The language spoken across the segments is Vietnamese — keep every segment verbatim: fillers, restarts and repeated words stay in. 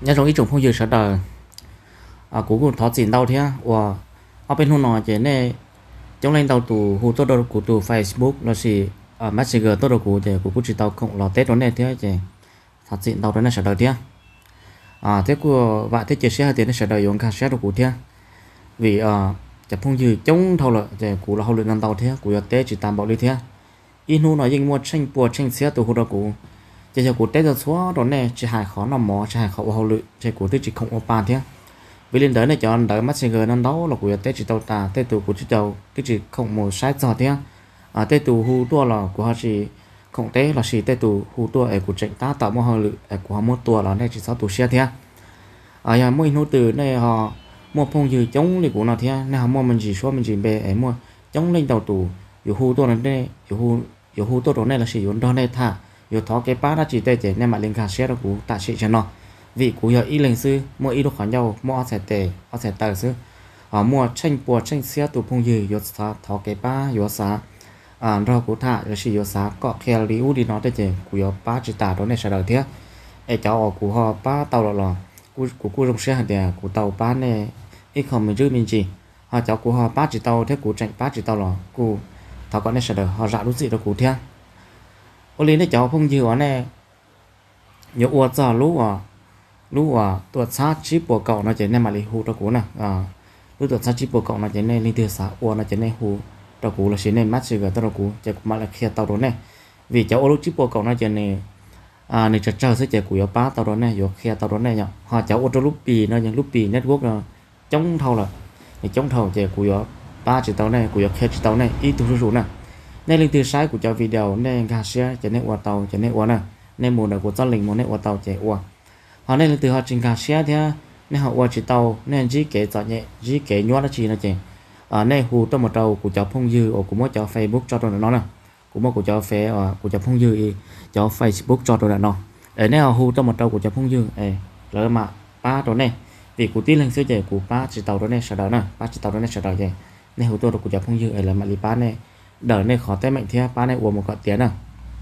nhớ trong ít trùng phong dư sợ đời à cú cũng thọ tiền đâu thế và ở bên hôm nọ chỉ này trong lên đầu tù hú tốt đâu của tù Facebook nó chỉ à Messenger tốt đâu của thì của chỉ tàu cộng lò tết đó này thế chứ thật tiền đâu đó nó sợ đời thế à thế của vợ thế chia sẻ thì nó sợ đời dùng ca sét của thế vì à chập phong dư chống thâu lợi thì của là hậu luyện năm đầu thế của tết chỉ tạm bảo đi thế in hu nói nhưng mua tranh bùa tranh xé từ hú đó của chỉ cho của tết giờ xóa đó này chỉ hài khó nằm mò chỉ hài khó hậu luyện chỉ của tết chỉ không có bàn thế vì lên đấy này chọn đợi mắt sinh năm đó là của tết chỉ tàu ta tết tù của chỉ tàu tết chỉ không một sai giờ thế à tết tù hu tua là của họ chỉ không tết là chỉ tết tù hu tua ở của trận ta tạo một họ lự ở của họ một tua là này chỉ sáu tù xe thế à nhà mỗi nô từ này họ mua phong dư chống thì của nó thế này họ mua mình chỉ số mình chỉ về ở mua chống lên tàu tùอยู่hu tua này đâyอยู่huอยู่hu tua đó này là chỉ dùng đó này thàอยู่thọ cái bát nó chỉ tết chỉ nên mà lên cả xe đó của tạ sĩ cho nó vì cú giờ y lên sư mua y đồ khoản nhau mua sẽ tệ ở sẽ tờ sư ở mua tranh bùa tranh xe tụ phong dư yết sa thọ cái ba yết sa à rồi cú thả rồi chỉ yết sa có khéo liu đi nó đấy chứ cú yết ba chỉ tả đó này sẽ đầu thế ai cháu cú họ ba tàu lò lò cú cú cú trong xe hàng đè cú tàu ba này ít không mình giữ mình chỉ họ cháu cú họ ba chỉ tàu thế cú tranh ba chỉ tàu lò cú thọ con này sẽ đầu họ dạ đúng gì đó cú thế ô lên đấy cháu phong dư ở này nhiều uất giờ lú à lúc à tuột sát chip của cậu nó chỉ nên mà lấy hú đó cũ nè à lúc tuột sát chip của cậu nó chỉ nên linh tiêu xã uo nó chỉ nên hú đó cũ là chỉ nên mắt sự đó cũ chỉ mà là khi tàu đó này vì cháu lúc chip của cậu nó chỉ nên à này chợt chờ sẽ chỉ của ba tàu đó này rồi khi tàu đó này nhở họ cháu ô tô lúc pì nó những lúc pì network nó chống thâu là thì chống thâu chỉ của ba chỉ tàu này của khi chỉ tàu này ít tu rủ nè nên linh tiêu sai của cháu video nên gà xe chỉ nên uo tàu chỉ nên uo nè nên mùa này của gia đình muốn nên uo tàu chỉ uo họ nên từ họ trình cả xe thế nên họ qua chỉ tàu nên chỉ kể cho nhẹ chỉ kể nhót nó chỉ là chị ở đây hù tôi một đầu của cháu phong dư ở của mỗi cháu Facebook cho tôi nó nè của mỗi của cháu phé ở của cháu phong dư cháu Facebook cho tôi nó ở đây họ hù tôi một đầu của cháu phong dư ấy rồi mà ba đó này vì của tí lên xưa chị của ba chỉ tàu đó này sợ đó nè ba chỉ tàu đó này sợ đó chị nên hù tôi được của cháu phong dư ấy là mà lý ba này đỡ này khó tay mạnh thế ba này uống một cọ tiền nè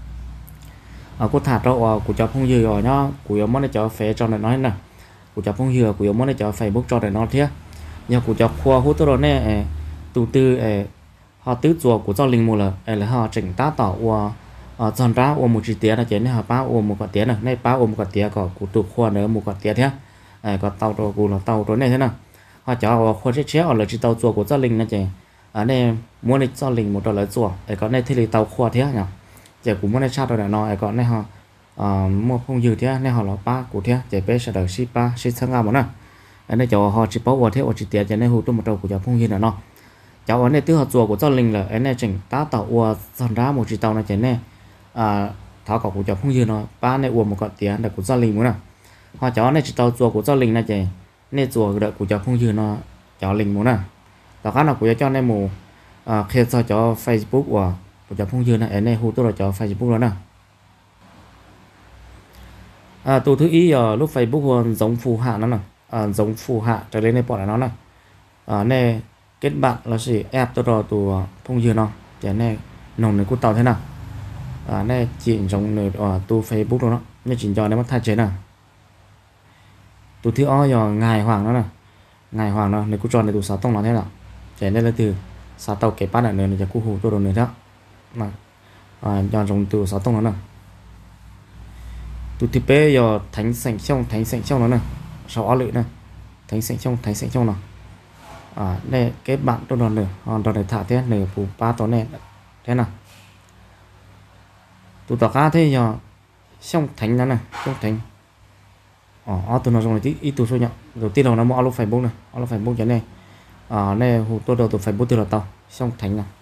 ở cô thả đâu của cháu phong dư rồi nó của món này cháu phê cho nó nói nè của cháu phong dư của món này cháu Facebook cho nó thế nhưng của cháu khoa hút tôi này từ từ họ tứ chùa của cháu linh một là là họ chỉnh tá tỏ qua ở dọn ra qua một chỉ tiền là chỉ là họ ba ôm một quả tiền này này ba ôm một quả tiền có của tụ khoa nữa một quả tiền thế có tàu đồ của là tàu đồ này thế nào họ cháu khoa chết chết ở là chỉ tàu chùa của cháu linh là chỉ ở đây muốn đi cháu linh một đợt là chùa để có này thì là tàu khoa thế nhỉ chỉ cũng muốn chat rồi nó ai còn này họ mua không dư thế này họ là ba của thế chỉ bé sẽ được ship ba ship sang ngao mà nè anh này cho họ chỉ bảo qua thế ở chỉ tiền cho nên hụt tôi một đầu của cháu không dư là nó cháu anh này từ họ chùa của cháu linh là anh này chỉnh tá tàu qua dọn ra một chỉ tàu này chỉ này à tháo cọc của cháu không dư nó ba này uống một cọ tiền để của cháu linh muốn nè họ cháu này chỉ tàu chùa của cháu linh này chỉ này chùa đợi của cháu không dư nó cháu linh muốn nè tao khác là của cháu này mù khi cho cháu Facebook của của cháu phong dư này này hú tôi là cho Facebook đó nè à tụ thứ ý ở lúc Facebook giống phù hạ nó nè à, giống phù hạ trở lên đây bỏ nó nè à, này kết bạn là gì app tôi rồi tụ phong dư nó để này nồng này của tàu thế nào à, này chỉ giống này ở tụ Facebook đó nó chỉ cho nó mất thay chế nè tụ thứ o giờ ngày hoàng nó nè ngày hoàng nó này của tròn này tụ sáu tông nó thế nào để đây là từ sáu tàu kết bạn này này cho cô hú tôi rồi nữa đó mà à, cho dùng từ sáu tông nó nè từ tiếp bé giờ thánh sảnh trong thánh sảnh trong nó nè sáu áo lự nè thánh sảnh trong thánh sảnh trong nào à đây cái bạn tôi đòn nữa hoàn toàn để thả thế này phụ ba tối này thế nào tụ tỏ cá thế giờ trong thánh nó nè trong thánh ờ tôi nói dùng này tí ít tụ số nhở đầu tiên là nó mua alo Facebook này alo Facebook cái này à này hụt tôi đầu từ Facebook từ là tao trong thánh này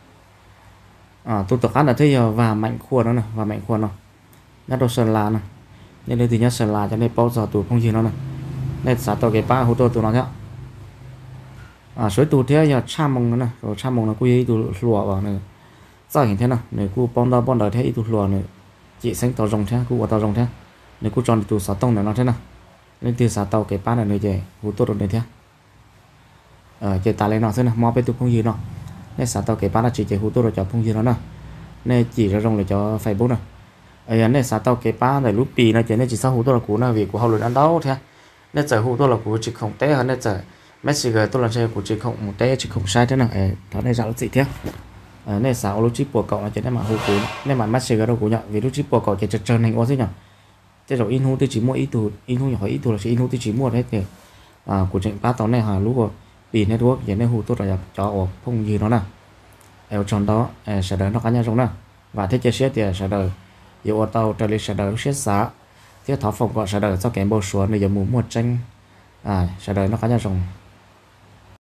à tôi khá là thấy và mạnh khua nó nè và mạnh khua nó nhất đồ sơn là nè nên đây thì nhất sơn là cho nên bao giờ tụ không gì nó nè nên xã tàu cái ba hỗ trợ tụi nó thế à suối tụ thế giờ cha mông nó nè rồi cha mông nó quy tụ lùa vào này sao hình thế nào này cu bom đao bom đời thế tụ lùa này chị xanh tàu rồng thế cu của tàu rồng thế này cu tròn tụ xã tông này nó thế nào nên từ xã tàu cái ba này người chơi hỗ trợ được này thế ờ chơi ta lên nó thế nào mò bên tụ không gì nó nên xã tàu cái ba là chỉ chơi hỗ trợ được cho không gì nó nè nên chỉ ra rồng để cho Facebook nè ấy này xã tàu cái ba này lúc pì này chỉ nên chỉ sao hỗ trợ là cũ là vì của hậu lực ăn đâu thế nên giờ hụ tôi là của chỉ không té hơn nên giờ Messenger tôi là chơi của chỉ không một té chỉ không sai thế nào ấy đó này ra là gì thế nên sao lúc chip của cậu là chỉ nên mà hụ của nên mà Messenger đâu của nhở vì lúc chip của cậu chỉ trơn trơn này có gì nhở thế rồi in hụ tôi chỉ mua ít tu in hụ nhỏ ít tu là chỉ in hụ tôi chỉ mua hết thì à của chuyện ba tàu này hà lúc rồi bị network vậy nên hụ tôi là cho ở không gì đó nè ở trong đó sẽ đợi nó cá nhân trong nè và thế chia sẻ thì sẽ đợi yêu ở tàu trở lại sẽ đợi xét giá thế thọ phòng gọi sẽ đợi cho kèm bầu xuống này giờ muốn một tranh à sẽ đợi nó cá nhân trong